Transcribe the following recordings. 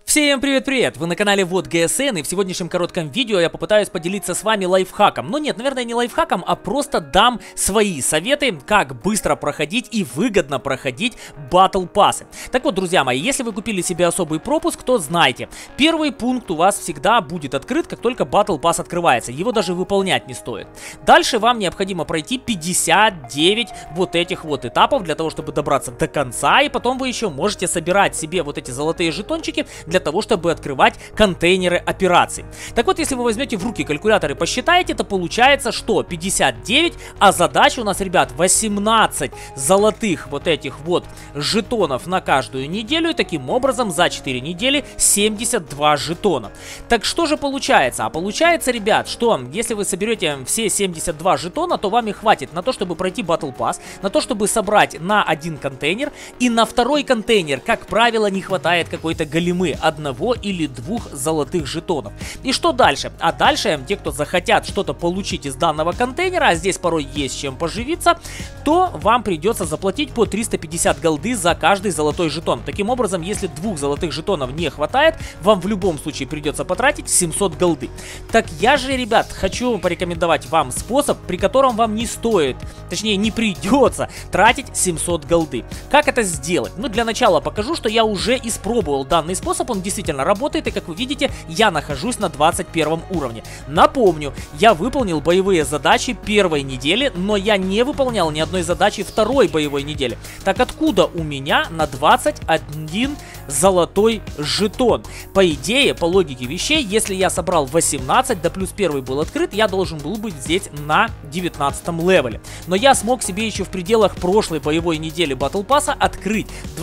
Всем привет-привет! Вы на канале Вот ГСН, и в сегодняшнем коротком видео я попытаюсь поделиться с вами лайфхаком. Но нет, наверное, не лайфхаком, а просто дам свои советы, как быстро проходить и выгодно проходить батл пассы. Так вот, друзья мои, если вы купили себе особый пропуск, то знайте, первый пункт у вас всегда будет открыт, как только батл пасс открывается. Его даже выполнять не стоит. Дальше вам необходимо пройти 59 вот этих вот этапов для того, чтобы добраться до конца, и потом вы еще можете собирать себе вот эти золотые жетончики для того, чтобы открывать контейнеры операций. Так вот, если вы возьмете в руки калькулятор и посчитаете, то получается, что 59, а задача у нас, ребят, 18 золотых вот этих вот жетонов на каждую неделю, и таким образом за 4 недели 72 жетона. Так что же получается? А получается, ребят, что если вы соберете все 72 жетона, то вам их хватит на то, чтобы пройти Battle Pass, на то, чтобы собрать на один контейнер, и на второй контейнер, как правило, не хватает какой-то голимы, одного или двух золотых жетонов. И что дальше? А дальше, те, кто захотят что-то получить из данного контейнера, а здесь порой есть чем поживиться, то вам придется заплатить по 350 голды за каждый золотой жетон. Таким образом, если двух золотых жетонов не хватает, вам в любом случае придется потратить 700 голды. Так я же, ребят, хочу порекомендовать вам способ, при котором вам не стоит, точнее не придется тратить 700 голды. Как это сделать? Ну, для начала покажу, что я уже испробовал данный способ, он действительно работает, и как вы видите, я нахожусь на 21 уровне. Напомню, я выполнил боевые задачи первой недели, но я не выполнял ни одной задачи второй боевой недели. Так откуда у меня на 21 золотой жетон? По идее, по логике вещей, если я собрал 18, да плюс первый был открыт, я должен был быть здесь на 19 левеле. Но я смог себе еще в пределах прошлой боевой недели Battle Pass'а открыть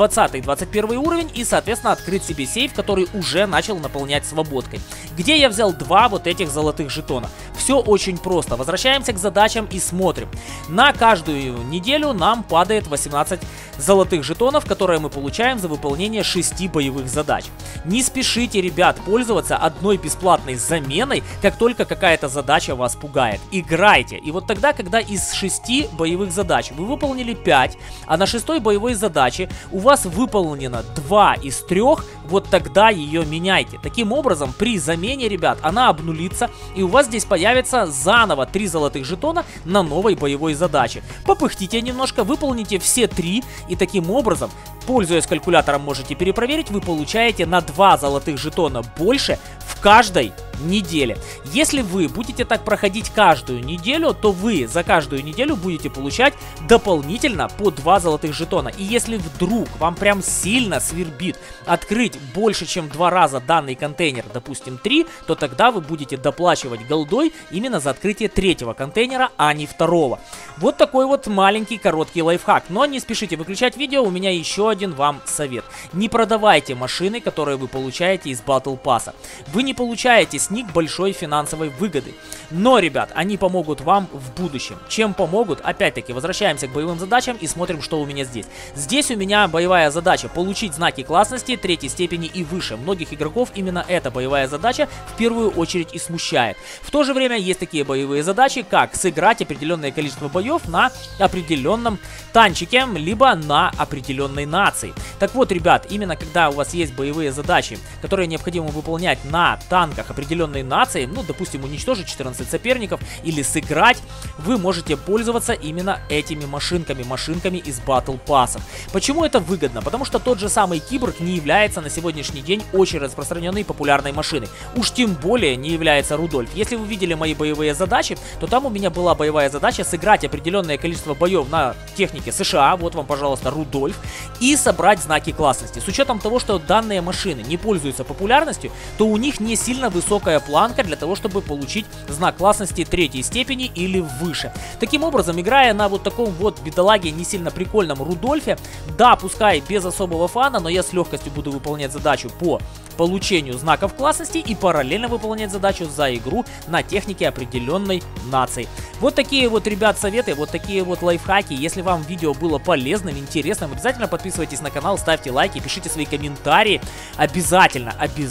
20-21 уровень и, соответственно, открыть себе сейф, который уже начал наполнять свободкой. Где я взял два вот этих золотых жетона? Все очень просто. Возвращаемся к задачам и смотрим. На каждую неделю нам падает 18 золотых жетонов, которые мы получаем за выполнение 6 боевых задач. Не спешите, ребят, пользоваться одной бесплатной заменой, как только какая-то задача вас пугает. Играйте. И вот тогда, когда из 6 боевых задач вы выполнили 5, а на 6 боевой задаче у вас выполнено 2 из 3, вот тогда ее меняйте. Таким образом, при замене, ребят, она обнулится, и у вас здесь появится заново 3 золотых жетона на новой боевой задаче. Попыхтите немножко, выполните все 3, и таким образом, пользуясь калькулятором, можете перепроверить, вы получаете на 2 золотых жетона больше в каждой неделе. Если вы будете так проходить каждую неделю, то вы за каждую неделю будете получать дополнительно по 2 золотых жетона. И если вдруг вам прям сильно свербит открыть больше, чем 2 раза данный контейнер, допустим 3, то тогда вы будете доплачивать голдой именно за открытие 3-го контейнера, а не 2-го. Вот такой вот маленький короткий лайфхак. Но не спешите выключать видео, у меня еще один вам совет. Не продавайте машины, которые вы получаете из Battle Pass'а. Вы не получаете с них большой финансовой выгоды. Но, ребят, они помогут вам в будущем. Чем помогут? Опять-таки, возвращаемся к боевым задачам и смотрим, что у меня здесь. Здесь у меня боевая задача получить знаки классности 3-й степени и выше. Многих игроков именно эта боевая задача в первую очередь и смущает. В то же время есть такие боевые задачи, как сыграть определенное количество боев на определенном танчике, либо на определенной нации. Так вот, ребят, именно когда у вас есть боевые задачи, которые необходимо выполнять на танках определенной нации, ну, допустим, уничтожить 14 соперников или сыграть, вы можете пользоваться именно этими машинками из Battle Pass'ов. Почему это выгодно? Потому что тот же самый Киборг не является на сегодняшний день очень распространенной и популярной машиной. Уж тем более не является Рудольф. Если вы видели мои боевые задачи, то там у меня была боевая задача сыграть определенное количество боев на технике США, вот вам, пожалуйста, Рудольф, и собрать знаки классности. С учетом того, что данные машины не пользуются популярностью, то у них не сильно высокая планка для того, чтобы получить знак классности 3-й степени или выше. Таким образом, играя на вот таком вот бедолаге не сильно прикольном Рудольфе, да, пускай без особого фана, но я с легкостью буду выполнять задачу по получению знаков классности и параллельно выполнять задачу за игру на технике определенной нации. Вот такие вот, ребят, советы, вот такие вот лайфхаки. Если вам видео было полезным, интересным, обязательно подписывайтесь на канал, ставьте лайки, пишите свои комментарии. Обязательно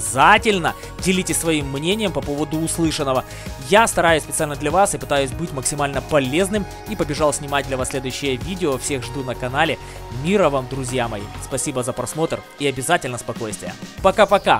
делитесь своим мнением по поводу услышанного. Я стараюсь специально для вас и пытаюсь быть максимально полезным и побежал снимать для вас следующее видео. Всех жду на канале. Мира вам, друзья мои. Спасибо за просмотр и обязательно спокойствия. Пока-пока.